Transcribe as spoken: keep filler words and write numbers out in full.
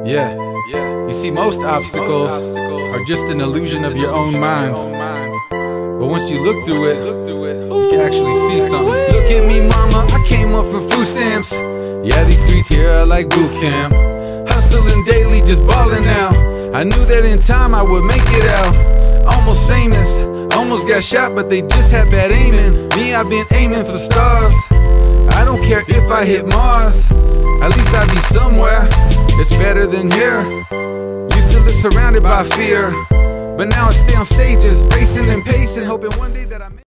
Yeah, yeah. You see, most obstacles are just an illusion of your own mind. But once you look through it, you can actually see something. Look at me, mama, I came up from food stamps. Yeah, these streets here are like boot camp. Hustling daily, just balling out. I knew that in time I would make it out. Almost famous, almost got shot, but they just had bad aiming. Me, I've been aiming for stars. I don't care if I hit Mars, at least I'll be somewhere. It's better than here. Used to live surrounded by fear, but now I stay on stages, racing and pacing, hoping one day that I